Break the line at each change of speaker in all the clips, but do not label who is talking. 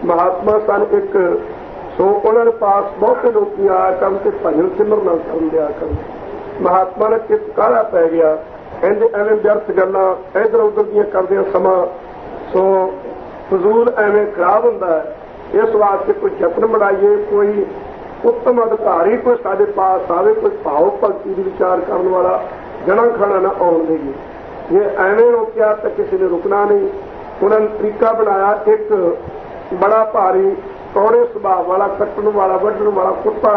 महात्मा सन एक। सो उन्होंने पास बहुते लोग आया कर भजन सिमरन कर दिया कर। महात्मा ने चित काला पै गया, कहते एवं व्यर्थ गल्लां इधर उधर दियां करदियां समा सो फजूल एवं खराब हुंदा है। इस वास्ते कोई यत्न बनाइए, कोई उत्तम अधिकारी कोई साडे पास आवे, कोई भाव भगती विचार करने वाला जना खाना ना आउण देइए। जे एवं रोकिया तो किसी ने रुकना नहीं। उन्होंने तरीका बनाया, एक बड़ा भारी कौड़े सुभाव वाला कट्टण वाला वढण वाला कुत्ता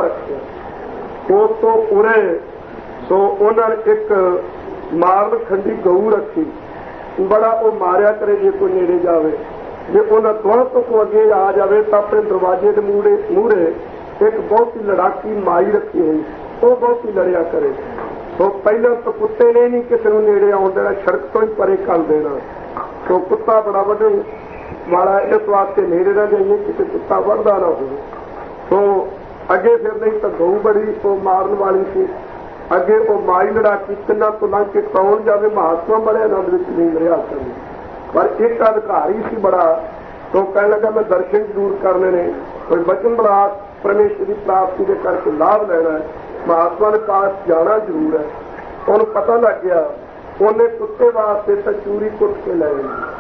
रखिया। उस तो उरे सो उन्होंने एक मारन खंडी गऊ रखी, बड़ा वो मारिया करे जे कोई नेड़े जावे। जे उन्हें दोनों तो को अगे आ जाए तो अपने दरवाजे के मूहरे एक बहुत ही लड़ाकी माई रखी हुई, वो बहुत ही लड़िया करे। तो पहले तो कुत्ते ने नहीं किसी को नेड़े आउण देना, सड़क तो ही परे कर देना। तो कुत्ता बड़ा वढण वाला, इस वास्ते नेड़े ना जाइए किसी कुत्ता वढ़दा ना हो। तो अगे फिर नहीं तो गऊ बड़ी वो मारन वाली सी, अगे वो माई लड़ाकी तिना तो लंघ के कौन जाए। महात्मा बड़े आनंद में नहीं रहा करें, पर एक अधिकारी सी बड़ा तो कहने लगा मैं दर्शन जरूर करने ने, कोई वचन बड़ा परमेश्वर की प्राप्ति के करके लाभ लेना है, महात्मा के पास जाना जरूर है। उन्हें पता लग गया, उन्हें कुत्ते वास्ते तो चूरी कुट के लै।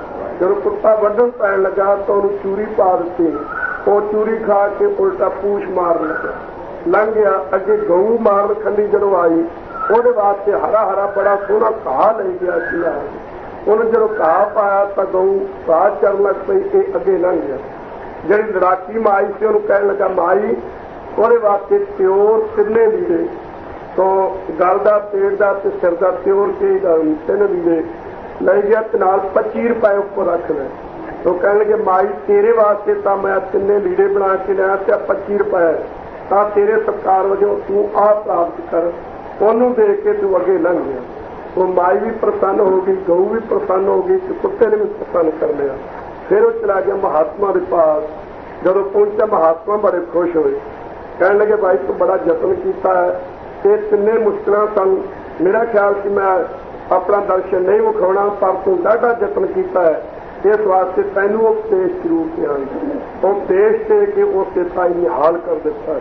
जो कुत्ता वढण पैन लगा तो उन्हें चूरी पा दी, वो चूरी खा के उल्टा पूछ मार लगा, लंघ गया। अगे गऊ मारन खंडी जदों आई, ਉਹਦੇ वास्ते हरा हरा बड़ा सोहना घाह ले गया सीगा। उन्हें जो घाह पाया तो गऊ घाह चढ़न लग पई, ये अगे लंघ गया। जी लड़ाकी माई से उन्होंने कह लगा माई ਉਹਦੇ वास्ते प्योर तिन्ने लीड़े, तो गल का पेट का ते सिर का प्योर चाहिए, 3 लीड़े ले गया ते नाल 25 रुपए उपर रख ले। तो कह लगे माई तेरे वास्ते तो मैं 3 लीड़े बना के लिया, 25 रुपए तो तेरे सत्कार वजों तू आ प्राप्त कर, ਉਹਨੂੰ देख के तू अगे लंघ गया। वो माई भी प्रसन्न हो गई, गऊ भी प्रसन्न हो गई, कुत्ते ने भी प्रसन्न कर लिया। फिर वो चला गया महात्मा के पास। जब पहुंचा महात्मा बड़े खुश हुए, कहने लगे भाई तू बड़ा यत्न किया है, ये 3 मुश्किल सन, मेरा ख्याल कि मैं अपना दर्शन नहीं विखाना, पर तू ज़्यादा यत्न किया है, इस वास्ते तैनू उपदेश जरूर दिया। उपदेश दे के उस साई निहाल कर दिता।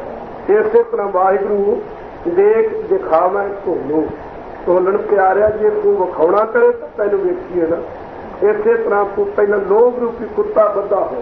इस तरह वाहिगुरू देख दिखावा ढोलू, ढोलन प्यारिया जे तू विखाना करे तो तैनू वेखीए ना। इस तरह तू पहला लोभ रूपी कुत्ता बद्धा हो,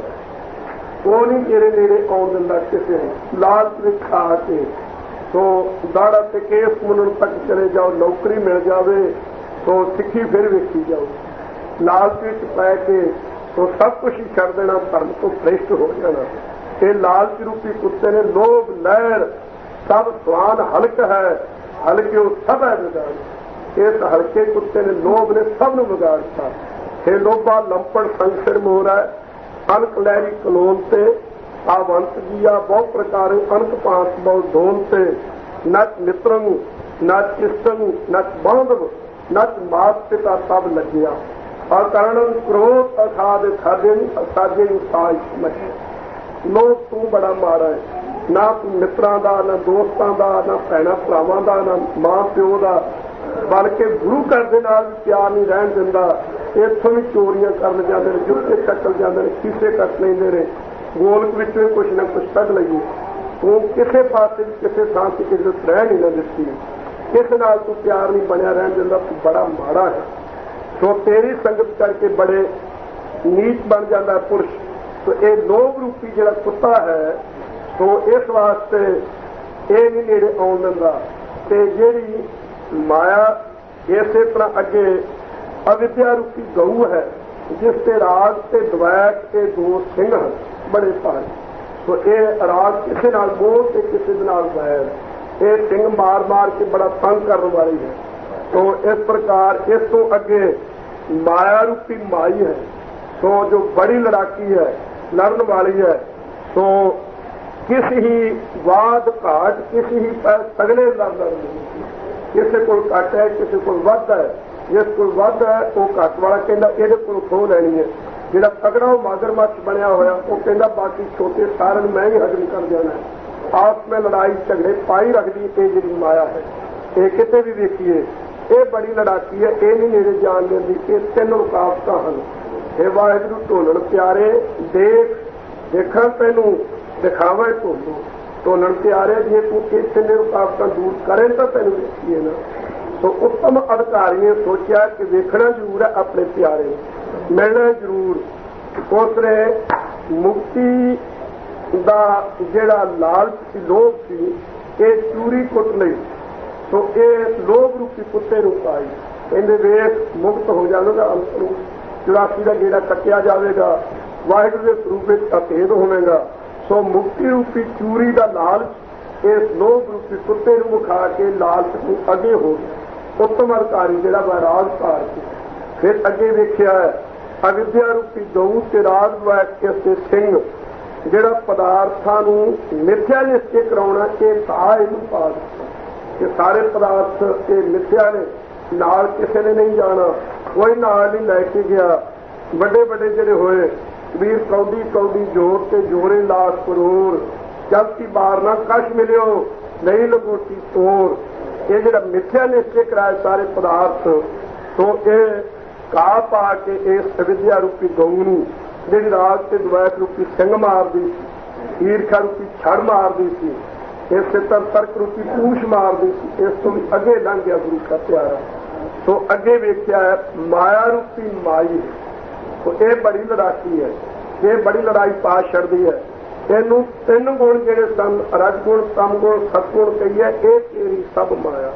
वो नहीं तेरे नेड़े आउण दिंदा किसी ने, लालच में खा के तो दाड़ा ते केस मुनन तक चले जाओ, नौकरी मिल जाए तो सिक्खी फिर वेखी जाओ, लालच में पै के तो सब कुछ ही छड़ देना, धर्म तो भ्रष्ट हो जाना। ये लालच रूपी कुत्ते ने लोभ लहर सब स्वान हल्क है, हल्के सब है बिगाड़। इस हल्के कुत्ते ने लोभ ने सब नूं बिगाड़ता। हे लोभा लंपड़ संसर मोरा, अनक लहरी कलोन से आवंत जिया बहु प्रकार अनक पांच बहु धोन से, नच मित्रंग नच इष्टंग नच बांधव नच मात पिता सब लगिया, अकरणन क्रोध असाध खादिन असाजे साज मचे। लोग तू बड़ा मारा है, ना तू मित्रां दा, ना दोस्तां दा, ना भैणां भरावां दा, ना मां प्यो दा, बल्कि गुरु घर दे नाल भी प्यार नहीं रहन दिंदा। इत्थों भी चोरियां करन जांदे ने, जुत्ते कट्टल जांदे ने, शीशे कट लैंदे ने, गोलक विचों कुछ ना कुछ कढ लईए। तू किसी पासे भी किसी थां ते इज्जत रह नहीं ना दित्ती, किस नाल तू प्यार नहीं बनिया रहन दिंदा, तू बड़ा माड़ा है। तो तेरी संगत करके बड़े नीच बन जाता है पुरुष। तो ये लोभ रूपी जिहड़ा कुत्ता है, तो इस वास्ते ये नहीं नेड़े आउण दिंदा। ते जिहड़ी माया इस तरह अगे अविद्या रूपी गऊ है, जिसते राग ते द्वैत के 2 सिंह हैं बड़े भारी। तो ये राग किसी नाल मोह ते किसी नाल वैर, ये सिंह मार मार के बड़ा तंग करने वाली है। तो इस प्रकार इस तो अगे माया रूपी माई है, तो जो बड़ी लड़ाकी है, लड़न वाली है। तो किसी ही वाद घाट किसी ही तगड़े लड़ किसी को घट है, किसी को वध है। जिस को वध है वो घट वाला कहता ये को खो लैनी है, जोड़ा तगड़ा वो मगरमच्छ बनया होया वो कहता बाकी छोटे सारे मैं ही हजम कर देना है। आपस में लड़ाई झगड़े पाई रखती है जी माया है। ये कितने भी देखिए ये बड़ी लड़ाकी है, ये नहीं नेड़े जान देती। ये 3 रुकावट हैं। हे वाहिगुरू ढोलण प्यारे देख ਦੇਖਾਂ ਤੈਨੂੰ ਦਿਖਾਵਾਂ ਢੋਲਣ ਪਿਆਰਿਆ, ਜੇ ਤੂੰ ਇਹ ਤਿੰਨੇ ਰੁਕਾਵਟਾਂ ਦੂਰ ਕਰੇ ਤਾਂ ਤੈਨੂੰ ਵੇਖੀਏ ਨਾ। ਸੋ ਉੱਤਮ ਅਧਿਕਾਰੀ ਨੇ ਸੋਚਿਆ ਕਿ ਵੇਖਣਾ ਜ਼ਰੂਰ ਹੈ ਆਪਣੇ ਪਿਆਰੇ, ਮਿਲਣਾ ਜ਼ਰੂਰ। ਉਸ ਨੇ ਮੁਕਤੀ ਦਾ ਜਿਹੜਾ ਲਾਲਚ ਸੀ, ਲੋਭ ਸੀ, ਇਹ ਚੂਰੀ ਕੁੱਟ ਲਈ। ਸੋ ਇਹ ਲੋਭ ਰੂਪੀ ਕੁੱਤੇ ਨੂੰ ਪਾਈ, ਕਹਿੰਦੇ ਵੇਖ ਮੁਕਤ ਹੋ ਜਾਵੇਗਾ, ਅੰਤਰੂ 84 ਦਾ ਗੇੜਾ ਕੱਟਿਆ ਜਾਵੇਗਾ, ਵਾਹਿਗੁਰੂ ਦੇ ਸਰੂਪ ਵਿੱਚ ਅਭੇਦ ਹੋਵੇਗਾ। ਸੋ ਮੁਕਤੀ ਰੂਪੀ ਚੂਰੀ ਦਾ ਲਾਲਚ ਇਸ ਲੋਭ ਰੂਪੀ ਕੁੱਤੇ ਨੂੰ ਵਿਖਾ ਕੇ ਲਾਲਚ ਨੂੰ ਅੱਗੇ ਹੋ ਗਿਆ। ਉੱਤਮ ਅਧਿਕਾਰੀ ਜਿਹੜਾ ਵਾ ਰਾਗ ਭਾਰ ਸੀ। ਫਿਰ ਅੱਗੇ ਵੇਖਿਆ ਅਵਿਦਿਆ ਰੂਪੀ ਗਊ ਤੇ ਰਾਗ ਵੈਕ ਕੇ ਸਿੰਘ ਜਿਹੜਾ ਪਦਾਰਥਾਂ ਨੂੰ ਮਿੱਥਿਆ ਨਿਸ਼ਚੈ ਕਰਾਉਣਾ, ਇਹ ਸਾਹ ਇਹਨੂੰ ਪਾ ਦਿੱਤਾ ਕਿ ਸਾਰੇ ਪਦਾਰਥ ਇਹ ਮਿੱਥਿਆ ਨੇ, ਨਾਲ ਕਿਸੇ ਨੇ ਨਹੀਂ ਜਾਣਾ, ਕੋਈ ਨਾਲ ਨਹੀਂ ਲੈ ਕੇ ਗਿਆ। ਵੱਡੇ ਵੱਡੇ ਜਿਹੜੇ ਹੋਏ ਵੀਰ ਕੌਡੀ ਕੌਡੀ ਜੋਰ ਤੇ ਜੋਰੇ ਲਾਸ ਕਰੋੜ, ਜਲਤੀ ਬਾਰ ਨਾ ਕਸ਼ ਮਿਲਿਓ ਨਹੀਂ ਲਗੋਟੀ ਤੋਰ। ਇਹ ਜਿਹੜਾ ਮਿੱਥਿਆ ਨਿਸ਼ਚੈ ਕਰਾਏ ਸਾਰੇ ਪਦਾਰਥ, ਸੋ ਇਹ ਘਾਹ ਪਾ ਕੇ ਇਸ ਅਵਿਦਿਆ ਰੂਪੀ ਗਊ ਨੂੰ ਜਿਹੜੀ ਰਾਗ ਤੇ ਦਵੈਤ ਰੂਪੀ ਸਿੰਘ ਮਾਰਦੀ ਸੀ, ਈਰਖਾ ਰੂਪੀ ਛੜ ਮਾਰਦੀ ਸੀ, ਇਸ ਤਰਕ ਰੂਪੀ ਪੂਛ ਮਾਰਦੀ ਸੀ, ਇਸ ਤੋਂ ਵੀ ਅੱਗੇ ਲੰਘ ਗਿਆ ਗੁਰੂ ਦਾ ਪਿਆਰਾ। ਸੋ ਅੱਗੇ ਵੇਖਿਆ ਮਾਇਆ ਰੂਪੀ ਮਾਈ, ਸੋ ਇਹ ਬੜੀ ਲੜਾਕੀ ਹੈ, ਇਹ ਬੜੀ ਲੜਾਈ ਪਾ ਛੱਡਦੀ ਹੈ। ਇਹਨੂੰ ਤਿੰਨ ਗੁਣ ਜਿਹੜੇ ਸਨ, ਰਜਗੁਣ ਤਮਗੁਣ ਸਤਗੁਣ ਕਹੀਏ, ਇਹ ਤੇਰੀ ਸਭ ਮਾਇਆ।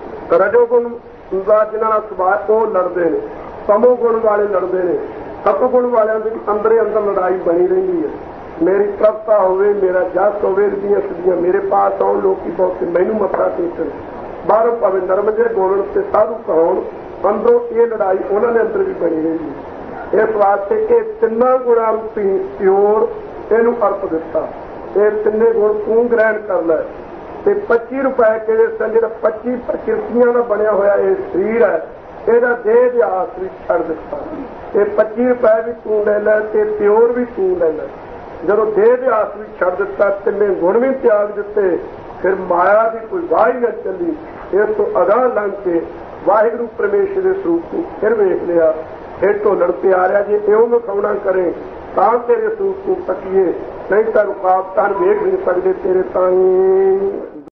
ਰਜੋਗੁਣ ਦਾ ਜਿਹਨਾਂ ਨਾਲ ਸੁਭਾਅ ਉਹ ਲੜਦੇ ਨੇ, ਤਮੋ ਗੁਣ ਵਾਲੇ ਲੜਦੇ ਨੇ, ਸਤਗੁਣ ਵਾਲਿਆਂ ਦੀ ਅੰਦਰੇ ਅੰਦਰ ਲੜਾਈ ਬਣੀ ਰਹਿੰਦੀ ਹੈ। ਮੇਰੀ ਪ੍ਰਭਤਾ ਹੋਵੇ, ਮੇਰਾ ਜਸ ਹੋਵੇ, ਦੀਆਂ ਸਦੀਆਂ ਮੇਰੇ ਪਾਸ ਆਉਣ, ਲੋਕੀ ਬਹੁਤ ਮੈਨੂੰ ਮੱਥਾ ਟੇਕਣ, ਬਾਹਰੋਂ ਭਾਵੇਂ ਨਰਮ ਜੇ ਬੋਲਣ ਤੇ ਸਾਧੂ ਕਹਾਉਣ, ਅੰਦਰੋਂ ਇਹ ਲੜਾਈ ਉਹਨਾਂ ਦੇ ਅੰਦਰ ਵੀ ਬਣੀ ਰਹਿੰਦੀ ਹੈ। ਇਸ ਵਾਸਤੇ ਇਹ ਤਿੰਨਾਂ ਗੁਣਾਂ ਰੂਪੀ ਪਿਓਰ ਇਹਨੂੰ ਅਰਪ ਦਿੱਤਾ। ਇਹ ਤਿੰਨੇ ਗੁਣ ਤੂੰ ਗ੍ਰਹਿਣ ਕਰ ਲੈ। ਤੇ 25 ਰੁਪਏ ਕਿਹੜੇ ਸਨ, ਜਿਹੜਾ 25 ਪ੍ਰਕਿਰਤੀਆਂ ਦਾ ਬਣਿਆ ਹੋਇਆ ਇਹ ਸਰੀਰ ਹੈ, ਇਹਦਾ ਦੇਹ ਦੇ ਆਸ ਵਿੱਚ ਛੱਡ ਦਿੱਤਾ। ਇਹ 25 ਰੁਪਏ ਵੀ ਤੂੰ ਲੈ ਲੈ ਤੇ ਪਿਓਰ ਵੀ ਤੂੰ ਲੈ ਲੈ। ਜਦੋਂ ਦੇਹ ਦੇ ਆਸ ਵਿੱਚ ਛੱਡ ਦਿੱਤਾ, ਤਿੰਨੇ ਗੁਣ ਵੀ ਤਿਆਗ ਦਿੱਤੇ, ਫਿਰ ਮਾਇਆ ਦੀ ਕੋਈ ਵਾਹ ਹੀ ਨਾ ਚੱਲੀ। ਇਸ ਤੋਂ ਅਗਾਂਹ ਲੰਘ ਕੇ ਵਾਹਿਗੁਰੂ ਪਰਮੇਸ਼ਰ ਦੇ ਸਰੂਪ ਨੂੰ ਫਿਰ ਵੇਖ ਲਿਆ। ਫਿਰ ਢੋਲਣ ਪਿਆਰਿਆ, ਜੇ ਇਉਂ ਵਿਖਾਉਣਾ ਕਰੇ ਤਾਂ ਤੇਰੇ ਸਰੂਪ ਨੂੰ ਤੱਕੀਏ, ਨਹੀਂ ਤਾਂ ਰੁਕਾਵਟਾਂ ਵੇਖ ਨਹੀਂ ਸਕਦੇ ਤੇਰੇ ਤਾਈਂ।